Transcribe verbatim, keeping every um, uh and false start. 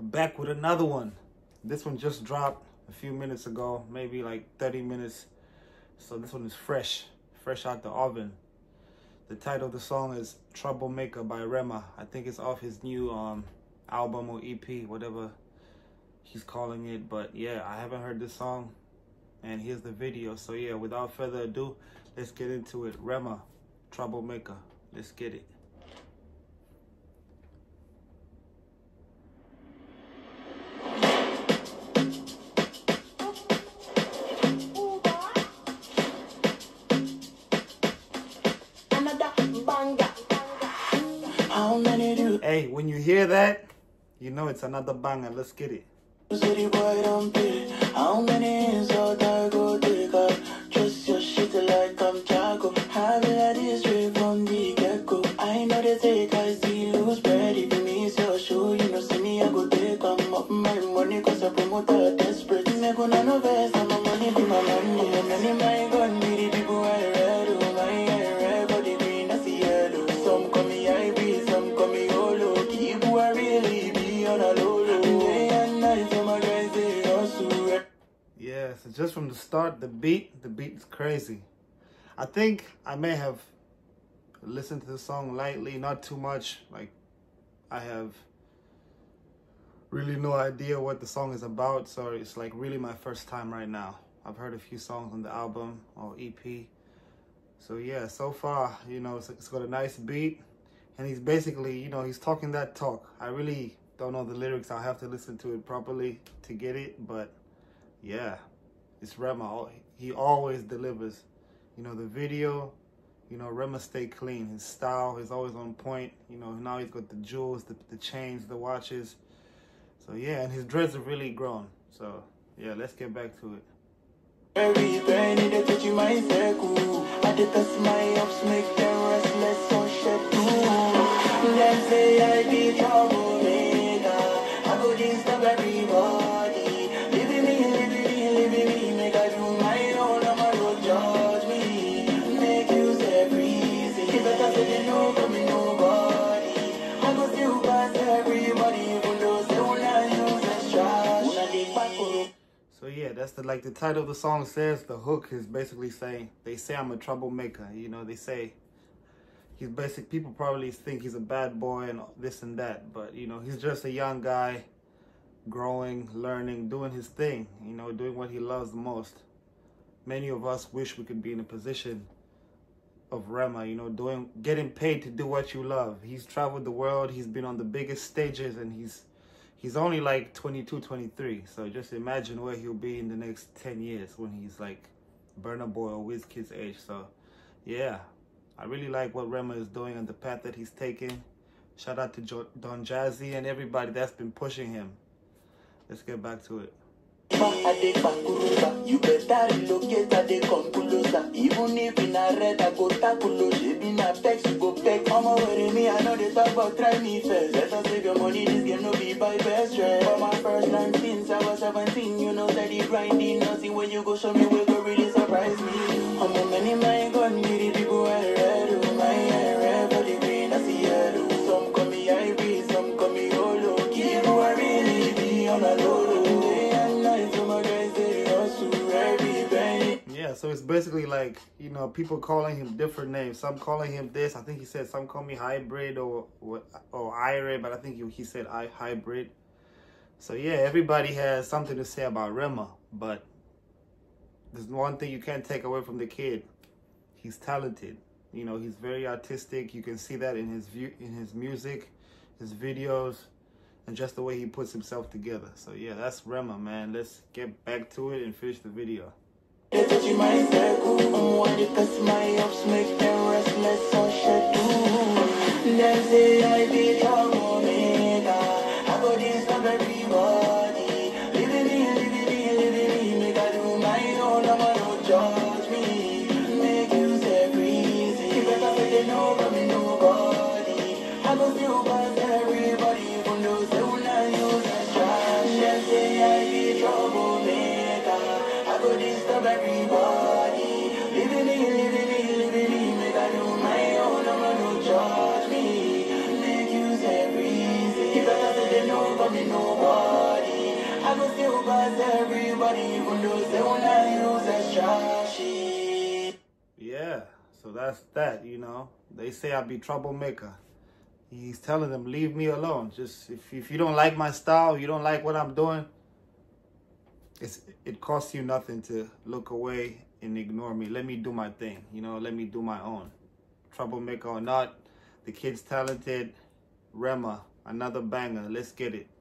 back with another one. This one just dropped a few minutes ago, maybe like thirty minutes. So this one is fresh, fresh out the oven. The title of the song is Troublemaker by Rema. I think it's off his new um, album or E P, whatever he's calling it. But yeah, I haven't heard this song, and here's the video. So yeah, without further ado, let's get into it. Rema, Troublemaker. Let's get it. Hey, when you hear that, you know it's another banger. Let's get it. City boy don't pay. How many insult I go take up? Just your shit like I'm Chaco. Have it like this straight from the get-go. I know they take I see lose ready. Be me sell show. You know see me I go take I'm up my money cause I promote a desperate. Me go na no vest and my money be my money. And money my gun be the people I read. Oh my I read body green I see yellow. Some call me I be, some call me Olo. Keep who I really be on a low low. Day and night for my guys they hustle. Yeah, so just from the start, the beat, the beat is crazy. I think I may have listened to the song lightly, not too much. Like, I have really no idea what the song is about, so it's like really my first time right now. I've heard a few songs on the album or E P. So yeah, so far, you know, it's, it's got a nice beat, and he's basically, you know, he's talking that talk. I really don't know the lyrics. I'll have to listen to it properly to get it, but yeah, it's Rema. He always delivers. You know, the video, you know, Rema stay clean. His style is always on point. You know, now he's got the jewels, the, the chains, the watches. So yeah, and his dreads have really grown. So yeah, let's get back to it. Every penny they touch you my circle. I detest my ups, make them restless on shed too. Them say I be troublemaker. I go disturb everybody. Living me, living me, living me. Make I do my own, I'ma don't judge me. Make use every easy. If I say they know from me nobody, I go still pass everybody. Even though they will not use as trash. So yeah, that's the like the title of the song says. The hook is basically saying, they say I'm a troublemaker. You know, they say he's basic. People probably think he's a bad boy and this and that, but you know, he's just a young guy, growing, learning, doing his thing. You know, doing what he loves the most. Many of us wish we could be in a position of Rema. You know, doing, getting paid to do what you love. He's traveled the world. He's been on the biggest stages, and he's He's only like twenty-two, twenty-three, so just imagine where he'll be in the next ten years when he's like Burna Boy or Wizkid's age. So yeah, I really like what Rema is doing and the path that he's taking. Shout out to jo Don Jazzy and everybody that's been pushing him. Let's get back to it. You better relocate at the conclusion. Even if in a red, I go tackle. She been a text, you go take. I'm worry me, I know they talk about try me first. Let us save your money, this game no be by best friend. For my first nine since I was seventeen, you know steady grinding. Nothing when you go show me, will go really surprise me. I'm a many my gun, the people I read. Oh my I read, but the green, I see yellow. Some call me I B, some call me Olo. Keep who I really be on a low. Yeah, so it's basically like, you know, people calling him different names. Some calling him this. I think he said some call me hybrid or or Ira, but I think he, he said I hybrid. So yeah, everybody has something to say about Rema, but there's one thing you can't take away from the kid. He's talented. You know, he's very artistic. You can see that in his view, in his music, his videos, and just the way he puts himself together. So yeah, that's Rema, man. Let's get back to it and finish the video. They touch my circle. I'm one because my ups make them restless on shed too. Them say I be troublemaker. I go disturb everybody. Living me, living me, living me. Make I do my own, I'ma don't judge me. Make use every easy. If I say they know from me nobody, I go still pass everybody. Even though they will not use as trash. Them say I be troublemaker. I go disturb everybody. Living me, living me, living me. Make I do my own, I'ma don't judge me. Make use every easy. If I say they know from me nobody. I go still pass everybody, even though they wanna use a strategy. Yeah, so that's that, you know. They say I be troublemaker. He's telling them, leave me alone. Just if if you don't like my style, you don't like what I'm doing, it's it costs you nothing to look away and ignore me. Let me do my thing, you know. Let me do my own. Troublemaker or not, the kid's talented. Rema, another banger. Let's get it.